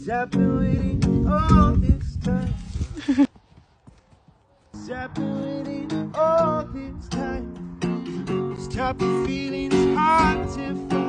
I've been waiting all this time. I've been waiting all this time. This type of feeling's hard to find.